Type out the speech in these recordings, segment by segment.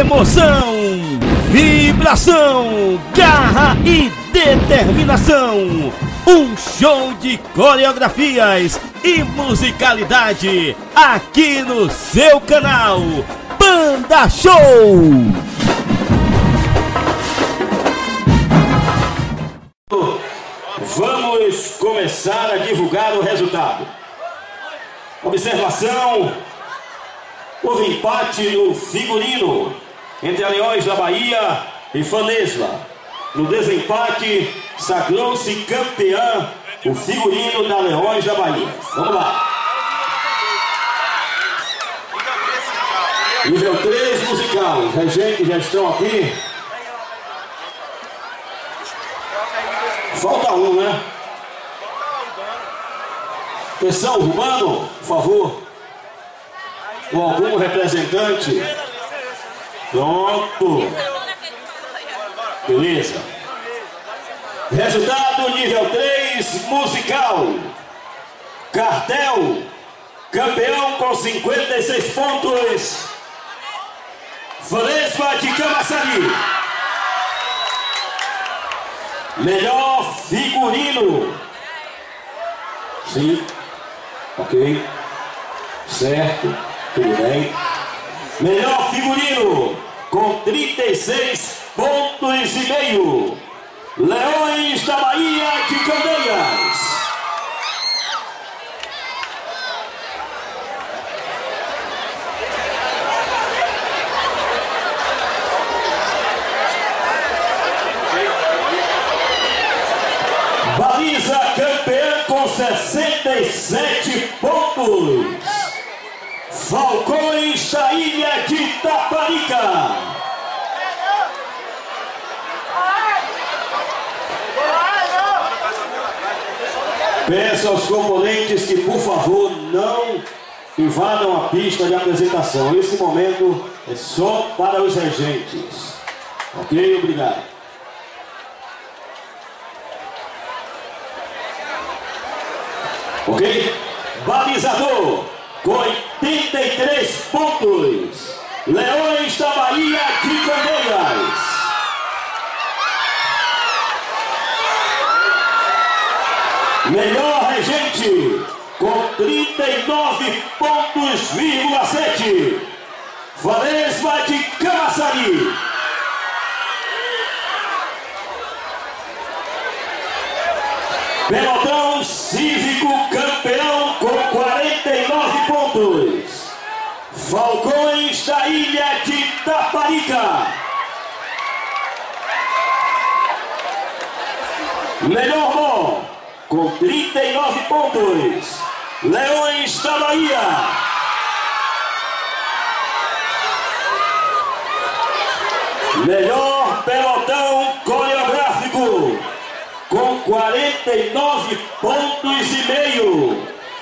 emoção, vibração, garra e determinação. Um show de coreografias e musicalidade aqui no seu canal Banda Show. Vamos começar a divulgar o resultado. Observação: houve empate no figurino entre a Leões da Bahia e Fanesva. No desempate, sagrou-se campeã o figurino da Leões da Bahia. Vamos lá. Nível 3 musical. Os regentes já estão aqui. Falta um, né? Atenção, Urbano, por favor. Com algum representante. Pronto. Beleza. Resultado nível 3 musical. Cartel, campeão com 56 pontos. Fanesva de Camaçari. Melhor figurino. Sim. Ok. Certo. Tudo bem. Melhor figurino com 36 pontos e meio. Leões da Bahia de Candeias. Baliza campeã com 67 pontos. Falcões da Ilha de Taparica. Peço aos componentes que, por favor, não invadam a pista de apresentação. Esse momento é só para os regentes. Ok? Obrigado. Ok? Balizador com 83 pontos. Leões da Bahia de Candeias. Melhor regente com 39 pontos,7. Fanesva de Camaçari. Pelotão Cívico campeão com 49 pontos. Falcões da Ilha de Taparica. Melhor mó com 39 pontos. Leões da Bahia. Melhor pelotão coreográfico com 49 pontos e meio.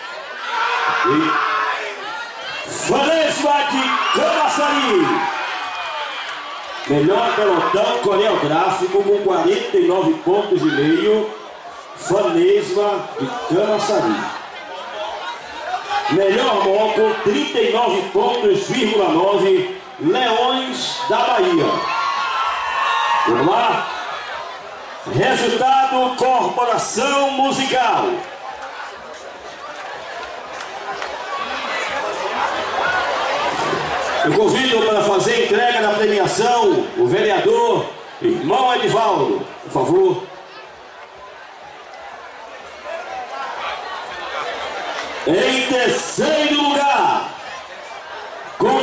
Fanesva de Camaçari. Melhor pelotão coreográfico com 49 pontos e meio. Fanesva de Camaçari. Melhor mó com 39 pontos,9. Leões da Bahia. Vamos lá. Resultado: Corporação Musical. Eu convido para fazer a entrega da premiação o vereador irmão Edivaldo, por favor. Em terceiro lugar, com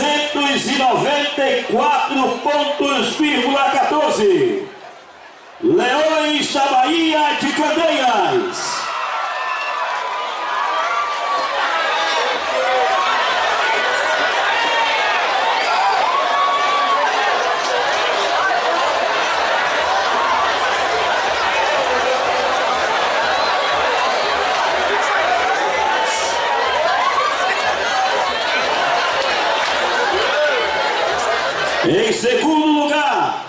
394 pontos,14. Leões da Bahia de Candeias. Em segundo lugar,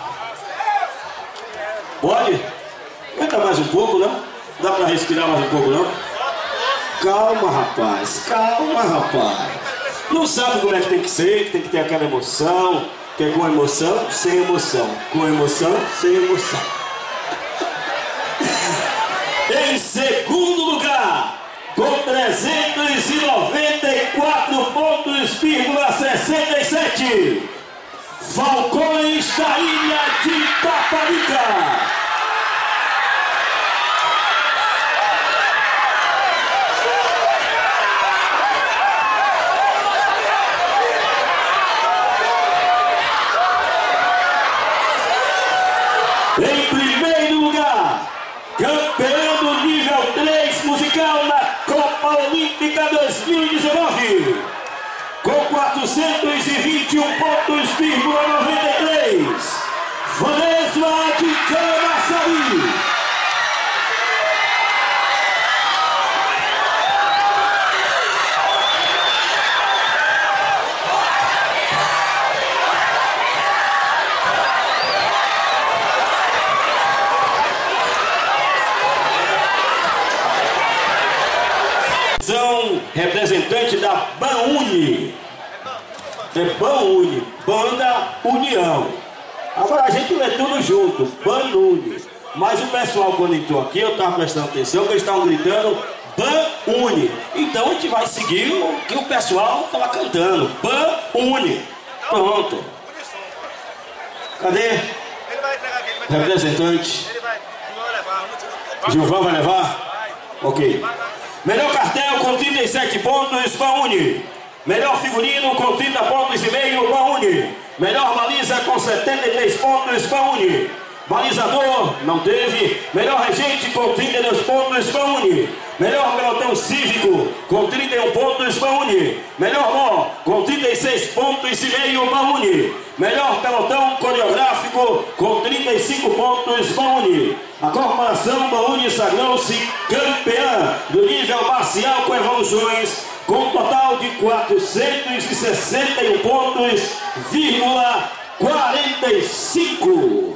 pode? Aguenta mais um pouco, não? Dá para respirar mais um pouco, não? Calma, rapaz, calma, rapaz. Não sabe como é que tem que ser, que tem que ter aquela emoção, Que é com emoção, sem emoção. Com emoção, sem emoção. Em segundo lugar, com 394 pontos,67, Falcões da Ilha de Taparica. Em primeiro lugar, campeão do nível 3 musical na Copa Olímpica 2019, com 421,93 pontos, Vanessa de Camaçari. Representante da BANUNI. É BANUNI, Banda União. Agora a gente lê tudo junto, BANUNI. Mas o pessoal, quando entrou aqui, eu estava prestando atenção, que eles estavam gritando BANUNI. Então a gente vai seguir o que o pessoal estava cantando, BANUNI. Pronto. Cadê? Representante. Gilvão vai levar? Ok. Melhor cartel com 37 pontos, BANUNI. Melhor figurino com 30 pontos e meio, BANUNI. Melhor baliza com 73 pontos, BANUNI. Balizador, não teve. Melhor regente com 32 pontos, BANUNI. Melhor pelotão cívico com 31 pontos, BANUNI. Melhor mó com 36 pontos e meio, BANUNI. Melhor pelotão coreográfico com 35 pontos, BANUNI. A corporação BANUNI sagrou-se campeã do nível marcial com evoluções, com um total de 461 pontos,45.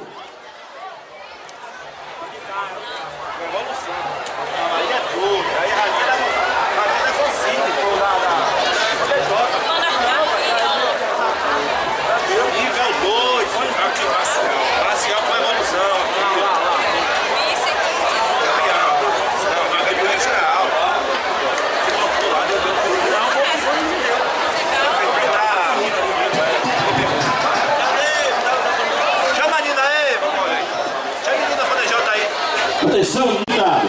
Atenção, ditado.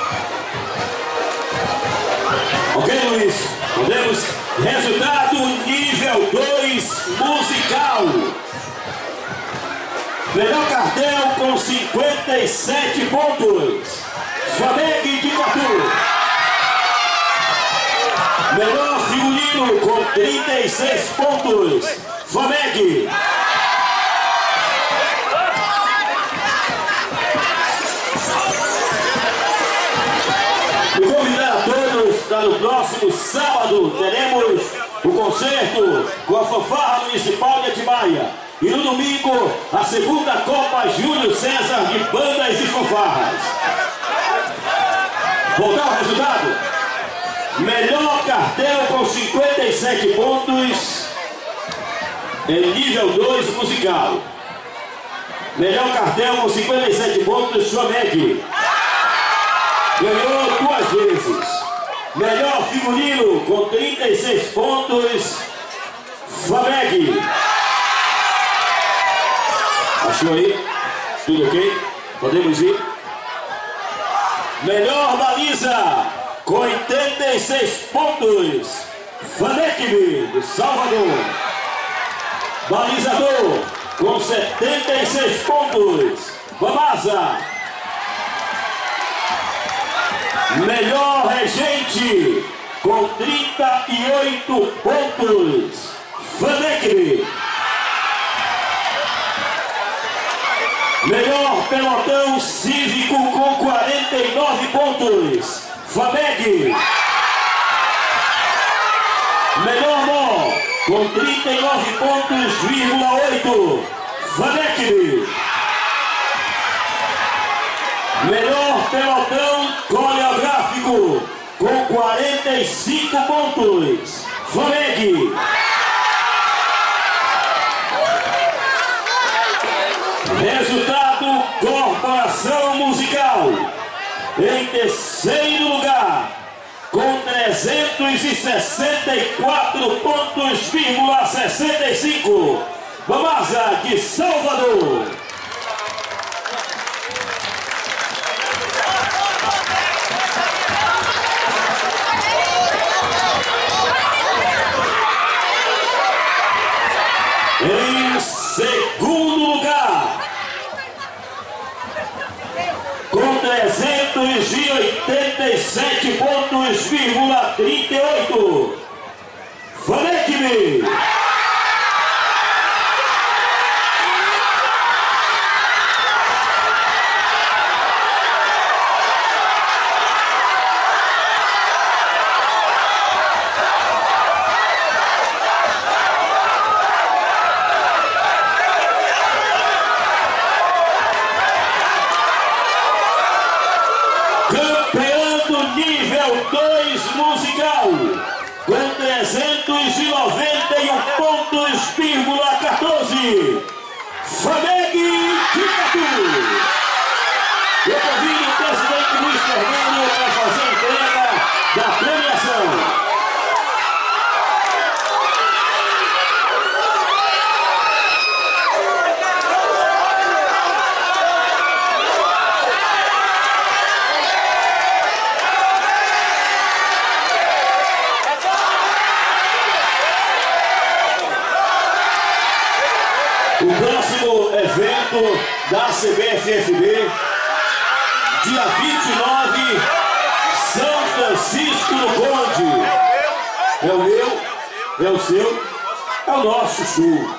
Ok, Luiz? Podemos? Resultado nível 2 musical. Melhor cartel com 57 pontos, Flamengo de Catu. Melhor figurino com 36 pontos, Flamengo. No próximo sábado teremos o concerto com a Fanfarra Municipal de Atibaia. E no domingo, a segunda Copa Júlio César de Bandas e Fanfarras. Voltar ao resultado. Melhor cartel com 57 pontos em nível 2 musical. Melhor cartel com 57 pontos, Flamengo. Ganhou 2 vezes. Melhor figurino com 36 pontos, Flamengo. Achou aí? Tudo ok? Podemos ir? Melhor baliza com 86 pontos, Flamengo de Salvador. Balizador com 76 pontos, Bamasa. Melhor regente com 38 pontos, Flamengo. Melhor pelotão cívico com 49 pontos, Flamengo. Melhor mó com 39 pontos,8, Flamengo. Melhor pelotão coreográfico com 45 pontos, Flamengo. Em terceiro lugar, com 364 pontos,65, Vamasa de Salvador. Em segundo lugar, com 387 pontos,38, Vanekme. Campeão do nível 2 musical, com 391 pontos,14, Fameg de Catu. Eu convido o presidente Luiz Fernando para fazer a entrega da premiação. O próximo evento da CBFFB, dia 29, São Francisco do Conde. É o meu, é o seu, é o nosso show.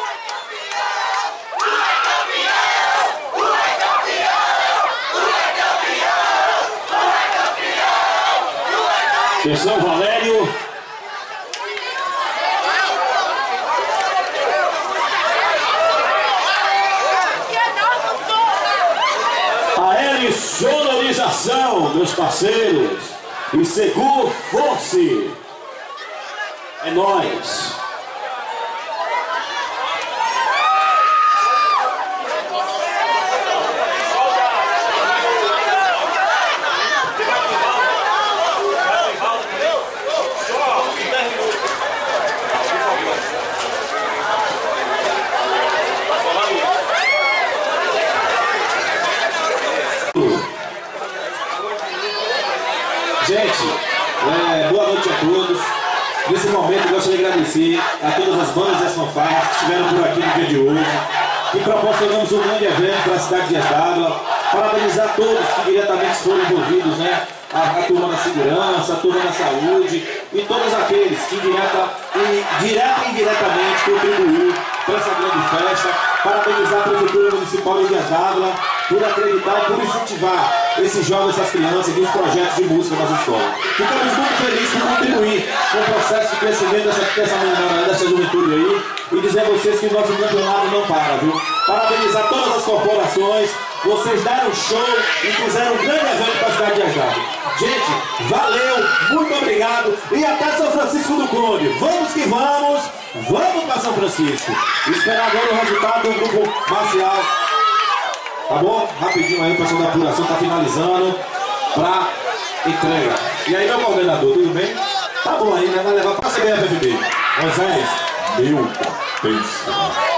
Atenção, Valério. Sonorização, meus parceiros, e Seguro Force, é nóis. Gente, boa noite a todos. Nesse momento eu gostaria de agradecer a todas as bandas e as fanfarras que estiveram por aqui no dia de hoje, que proporcionamos um grande evento para a cidade de Dias d'Água. Parabenizar todos que diretamente foram envolvidos, né? A turma da segurança, a turma da saúde e todos aqueles que direta e indiretamente contribuíram para essa grande festa. Parabenizar a Prefeitura Municipal de Dias d'Água por acreditar e por incentivar esses jovens, essas crianças e os projetos de música nas escolas. Ficamos muito felizes por contribuir com o processo de crescimento dessa juventude aí e dizer a vocês que o nosso campeonato não para, viu? Parabenizar todas as corporações, vocês deram show e fizeram um grande evento para a cidade de Dias d'Água. Gente, valeu, muito obrigado e até São Francisco do Conde. Vamos que vamos, vamos para São Francisco. Esperar agora o resultado do grupo marcial. Tá bom? Rapidinho aí, o pessoal da apuração tá finalizando pra entrega. E aí, meu coordenador, tudo bem? Tá bom aí, né? Vai levar pra CBFFB. Moisés, meu, pensa.